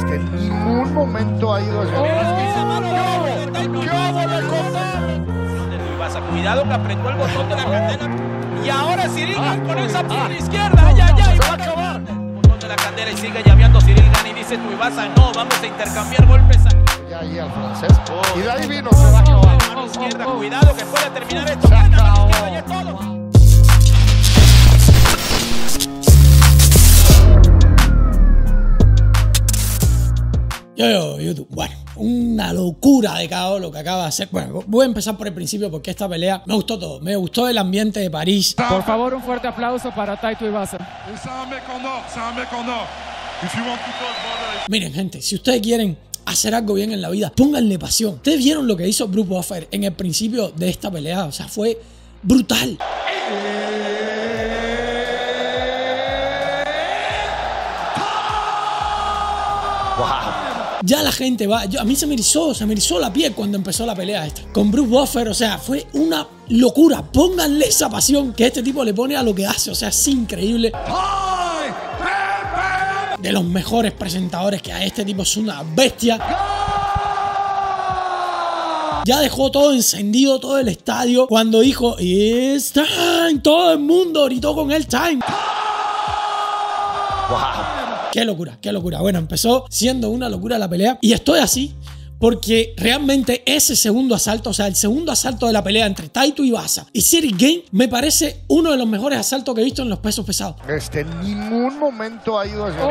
En ningún momento ha ido hacia Cuidado que apretó el botón de la candela. Y ahora Cyril con esa por izquierda. Ay, ay, ay. Va a acabar. Botón de la candela y sigue llameando Cyril Gane y dice Tuivasa, no, vamos a intercambiar golpes aquí. Ya ahí al francés. Y de ahí vino, se va a acabar. Mano izquierda, cuidado que puede terminar esto. Se Buena mano acabó. izquierda y es todo. Yo, YouTube. Bueno, una locura de KO lo que acaba de hacer. Bueno, voy a empezar por el principio porque esta pelea me gustó todo. Me gustó el ambiente de París. Por favor, un fuerte aplauso para Tai Tuivasa. Miren, gente, si ustedes quieren hacer algo bien en la vida, pónganle pasión. Ustedes vieron lo que hizo Bruce Buffer en el principio de esta pelea. O sea, fue brutal. Ya la gente va, a mí se me erizó la piel cuando empezó la pelea esta. Con Bruce Buffer, o sea, fue una locura. Pónganle esa pasión que este tipo le pone a lo que hace, o sea, es increíble. De los mejores presentadores que hay, este tipo es una bestia. Ya dejó todo encendido, todo el estadio, cuando dijo, "It's time", todo el mundo gritó con él, "Time". Qué locura, qué locura. Bueno, empezó siendo una locura la pelea y estoy así porque realmente ese segundo asalto, o sea, el segundo asalto de la pelea entre Tai Tuivasa y Cyril Gane me parece uno de los mejores asaltos que he visto en los pesos pesados. En ningún momento ha ido hacia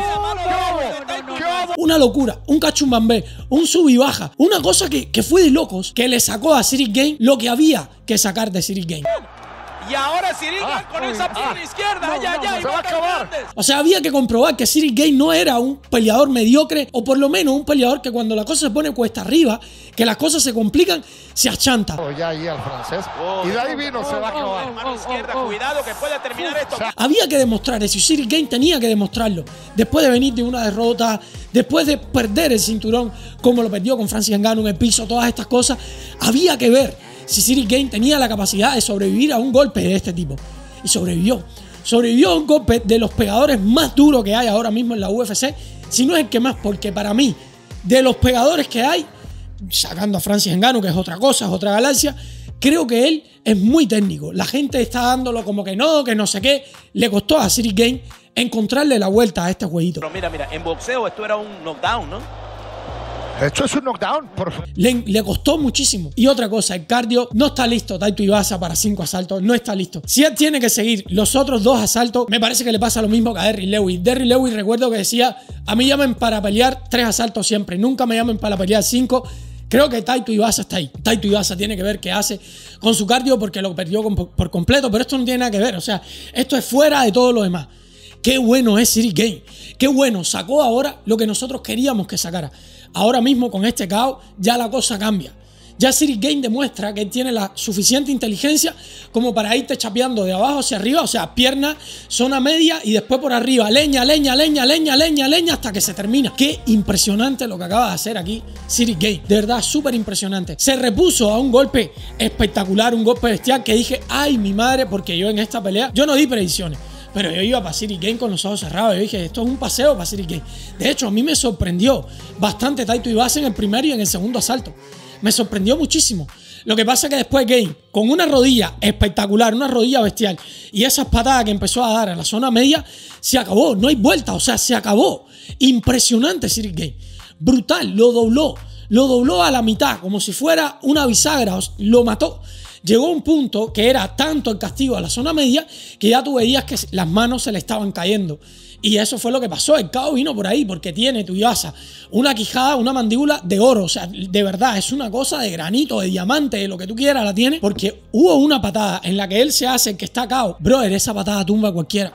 Una locura, un cachumbambé, un sub y baja, una cosa que fue de locos, que le sacó a Cyril Gane lo que había que sacar de Cyril Gane. Y ahora Cyril con esa por izquierda. Ay, ay, ay. Se va a acabar. O sea, había que comprobar que Cyril Gane no era un peleador mediocre, o por lo menos un peleador que cuando la cosa se pone cuesta arriba, que las cosas se complican, se achanta. Ya ahí al francés. Y de ahí vino, se va a acabar. Mano izquierda, cuidado que puede terminar esto. Había que demostrar eso y Cyril Gane tenía que demostrarlo. Después de venir de una derrota, después de perder el cinturón como lo perdió con Francis Ngannou en el piso, todas estas cosas, había que ver si Cyril Gane tenía la capacidad de sobrevivir a un golpe de este tipo. Y sobrevivió. Sobrevivió a un golpe de los pegadores más duros que hay ahora mismo en la UFC. Si no es el que más, porque para mí, de los pegadores que hay, sacando a Francis Ngannou, que es otra cosa, es otra galaxia, creo que él es muy técnico. La gente está dándolo como que no sé qué. Le costó a Cyril Gane encontrarle la vuelta a este jueguito. Pero mira, en boxeo esto era un knockdown, ¿no? Esto es un knockdown. Le costó muchísimo. Y otra cosa, el cardio no está listo. Tai Tuivasa para 5 asaltos no está listo. Si él tiene que seguir los otros 2 asaltos, me parece que le pasa lo mismo que a Derrick Lewis. Derrick Lewis, recuerdo que decía, a mí llamen para pelear 3 asaltos siempre, nunca me llamen para pelear 5. Creo que Tai Tuivasa está ahí. Tai Tuivasa tiene que ver qué hace con su cardio porque lo perdió por completo, pero esto no tiene nada que ver. O sea, esto es fuera de todo lo demás. Qué bueno es Cyril Gane. Qué bueno, sacó ahora lo que nosotros queríamos que sacara. Ahora mismo con este KO ya la cosa cambia. Ya Cyril Gane demuestra que él tiene la suficiente inteligencia como para irte chapeando de abajo hacia arriba, o sea, pierna, zona media y después por arriba, leña, hasta que se termina. Qué impresionante lo que acaba de hacer aquí Cyril Gane. De verdad, súper impresionante. Se repuso a un golpe espectacular, un golpe bestial que dije, ay, mi madre, porque yo en esta pelea, yo no di predicciones. Pero yo iba para Cyril Gane con los ojos cerrados. Yo dije, esto es un paseo para Cyril Gane. De hecho, a mí me sorprendió bastante Tai Tuivasa en el primero y en el segundo asalto. Me sorprendió muchísimo. Lo que pasa es que después Gane, con una rodilla espectacular, una rodilla bestial, y esas patadas que empezó a dar a la zona media, se acabó. No hay vuelta, o sea, se acabó. Impresionante Cyril Gane. Brutal, lo dobló a la mitad, como si fuera una bisagra, lo mató. Llegó a un punto que era tanto el castigo a la zona media que ya tú veías que las manos se le estaban cayendo. Y eso fue lo que pasó. El KO vino por ahí porque tiene Tuivasa una quijada, una mandíbula de oro. O sea, de verdad, es una cosa de granito, de diamante, de lo que tú quieras la tiene. Porque hubo una patada en la que él se hace el que está KO. Brother, esa patada tumba a cualquiera.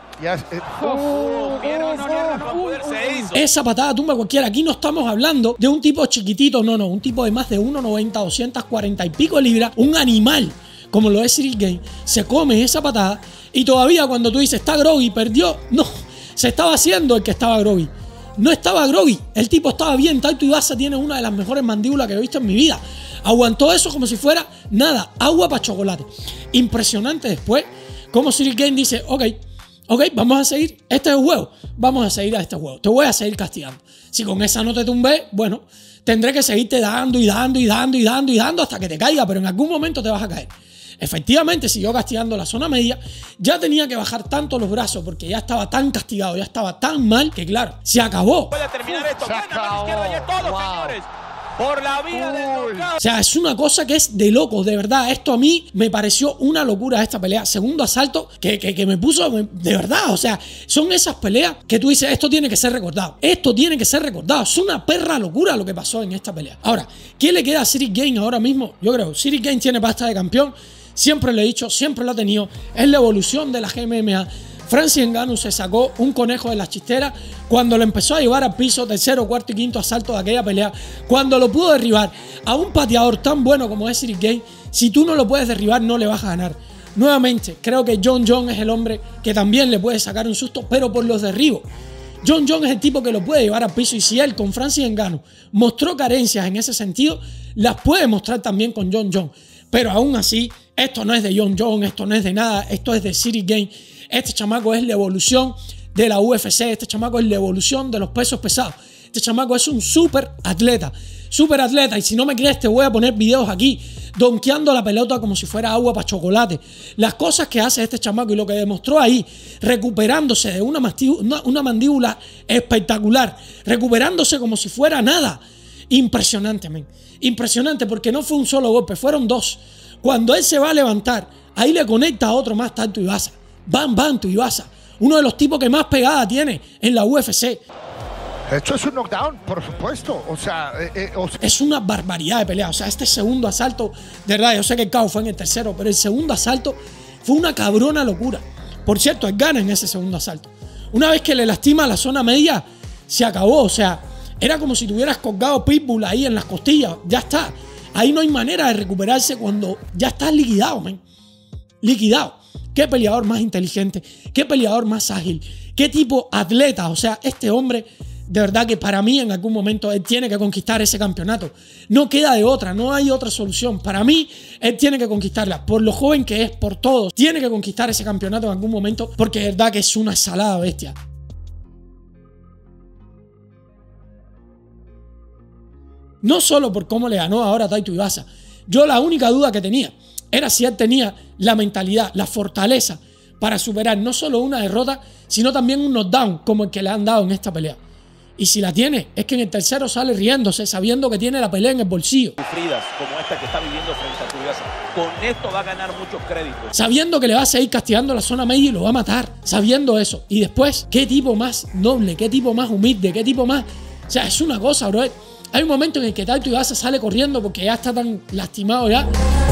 Esa patada tumba a cualquiera. Aquí no estamos hablando de un tipo chiquitito, no, un tipo de más de 1,90, 240 y pico de libras, un animal como lo es Cyril Gane, se come esa patada y todavía cuando tú dices está groggy, perdió, no, se estaba haciendo el que estaba groggy. No estaba groggy, el tipo estaba bien. Tai Tuivasa tiene una de las mejores mandíbulas que he visto en mi vida. Aguantó eso como si fuera nada, agua para chocolate. Impresionante después como Cyril Gane dice, ok, Ok, vamos a seguir. Este es el juego. Vamos a seguir a este juego. Te voy a seguir castigando. Si con esa no te tumbé, bueno, tendré que seguirte dando y dando y dando y dando y dando hasta que te caiga, pero en algún momento te vas a caer. Efectivamente, siguió castigando la zona media. Ya tenía que bajar tanto los brazos porque ya estaba tan castigado, ya estaba tan mal que, claro, se acabó. Puede terminar esto. Se acabó. Y es todo, señores. Por la vía del knockout. O sea, es una cosa que es de locos, de verdad. Esto a mí me pareció una locura esta pelea. Segundo asalto que me puso de verdad. O sea, son esas peleas que tú dices, esto tiene que ser recordado. Esto tiene que ser recordado. Es una perra locura lo que pasó en esta pelea. Ahora, ¿qué le queda a Cyril Gane ahora mismo? Yo creo, Cyril Gane tiene pasta de campeón. Siempre lo he dicho, siempre lo ha tenido. Es la evolución de la MMA. Francis Ngannou se sacó un conejo de la chistera cuando lo empezó a llevar al piso, tercero, cuarto y quinto asalto de aquella pelea. Cuando lo pudo derribar a un pateador tan bueno como es Cyril Gane, si tú no lo puedes derribar, no le vas a ganar. Nuevamente, creo que Jon Jones es el hombre que también le puede sacar un susto, pero por los derribos. Jon Jones es el tipo que lo puede llevar al piso, y si él con Francis Ngannou mostró carencias en ese sentido, las puede mostrar también con Jon Jones. Pero aún así, esto no es de Jon Jones, esto no es de nada, esto es de Cyril Gane. Este chamaco es la evolución de la UFC, este chamaco es la evolución de los pesos pesados. Este chamaco es un súper atleta, y si no me crees te voy a poner videos aquí, donkeando la pelota como si fuera agua para chocolate. Las cosas que hace este chamaco y lo que demostró ahí, recuperándose de una mandíbula espectacular, recuperándose como si fuera nada. Impresionante, men. Impresionante, porque no fue un solo golpe, fueron dos. Cuando él se va a levantar, ahí le conecta a otro más, tanto Tuivasa. Bam, bam, Tuivasa. Uno de los tipos que más pegada tiene en la UFC. Esto es un knockdown, por supuesto. O sea, es una barbaridad de pelea. O sea, este segundo asalto, de verdad, yo sé que el KO fue en el tercero, pero el segundo asalto fue una cabrona locura. Por cierto, él gana en ese segundo asalto. Una vez que le lastima la zona media, se acabó. O sea, era como si tuvieras colgado pitbull ahí en las costillas. Ya está. Ahí no hay manera de recuperarse cuando ya estás liquidado, man. Liquidado. Qué peleador más inteligente, qué peleador más ágil, qué tipo atleta. O sea, este hombre, de verdad que para mí en algún momento él tiene que conquistar ese campeonato. No queda de otra, no hay otra solución. Para mí, él tiene que conquistarla. Por lo joven que es, por todo, tiene que conquistar ese campeonato en algún momento, porque de verdad que es una salada bestia. No solo por cómo le ganó ahora a Tai Tuivasa. Yo la única duda que tenía era si él tenía la mentalidad, la fortaleza para superar no solo una derrota, sino también un knockdown como el que le han dado en esta pelea. Y si la tiene, es que en el tercero sale riéndose, sabiendo que tiene la pelea en el bolsillo. Sufridas como esta que está viviendo frente a Tuivasa. Con esto va a ganar muchos créditos. Sabiendo que le va a seguir castigando la zona media y lo va a matar. Sabiendo eso. Y después, qué tipo más noble, qué tipo más humilde, qué tipo más... O sea, es una cosa, bro. Hay un momento en el que Tai Tuivasa sale corriendo porque ya está tan lastimado ya.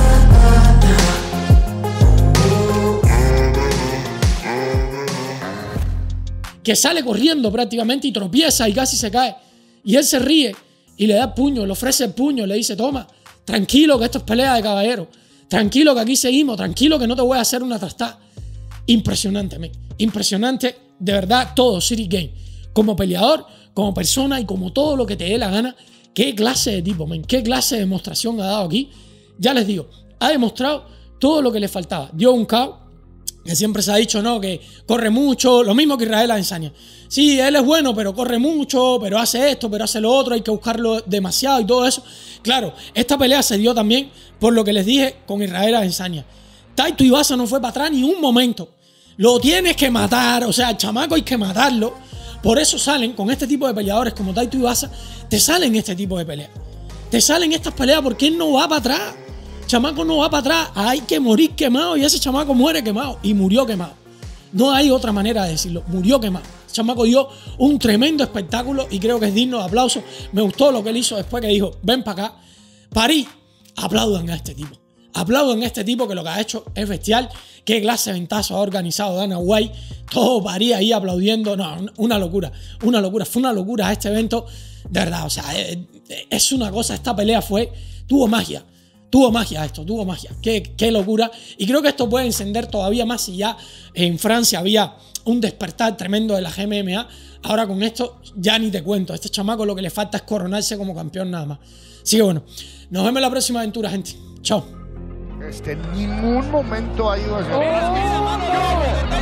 Que sale corriendo prácticamente y tropieza y casi se cae. Y él se ríe y le da el puño, le ofrece el puño, le dice, toma, tranquilo que esto es pelea de caballero. Tranquilo que aquí seguimos, tranquilo que no te voy a hacer una trastada. Impresionante, man. Impresionante, de verdad, todo Cyril Gane. Como peleador, como persona y como todo lo que te dé la gana. Qué clase de tipo, man. Qué clase de demostración ha dado aquí. Ya les digo, ha demostrado todo lo que le faltaba. Dio un KO, que siempre se ha dicho, ¿no? Que corre mucho, lo mismo que Israel Adesanya. Sí, él es bueno, pero corre mucho, pero hace esto, pero hace lo otro, hay que buscarlo demasiado y todo eso. Claro, esta pelea se dio también por lo que les dije con Israel Adesanya. Tai Tuivasa no fue para atrás ni un momento. Lo tienes que matar, o sea, el chamaco hay que matarlo. Por eso salen con este tipo de peleadores como Tai Tuivasa, te salen este tipo de peleas. Te salen estas peleas porque él no va para atrás. Chamaco no va para atrás, hay que morir quemado y ese chamaco muere quemado y murió quemado. No hay otra manera de decirlo, murió quemado. El chamaco dio un tremendo espectáculo y creo que es digno de aplauso. Me gustó lo que él hizo después que dijo, ven para acá, parí, aplaudan a este tipo. Aplaudan a este tipo que lo que ha hecho es bestial. Qué clase de ventazo ha organizado Dana White. Todo París ahí aplaudiendo. No, una locura, una locura. Fue una locura este evento, de verdad. O sea, es una cosa, esta pelea tuvo magia. Tuvo magia esto, tuvo magia. Qué locura. Y creo que esto puede encender todavía más si ya en Francia había un despertar tremendo de la MMA. Ahora con esto ya ni te cuento. A este chamaco lo que le falta es coronarse como campeón nada más. Así que bueno, nos vemos en la próxima aventura, gente. Chao. En ningún momento ha ido hacia... ¡Oh!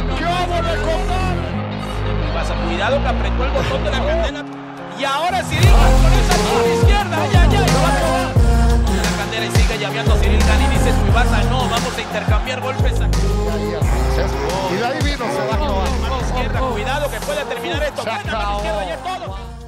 acabo de contar. Tuivasa, cuidado que apretó el botón de la candela. Y ahora Cyril con esa por izquierda. Ay, ay, ay, lo va a probar. La candela y sigue llameando Cyril Gane y dice Tuivasa, no, vamos a intercambiar golpes. Y de ahí vino, se va a acabar. Mano izquierda, cuidado que puede terminar esto. Se Buena mano acabó. izquierda y es todo.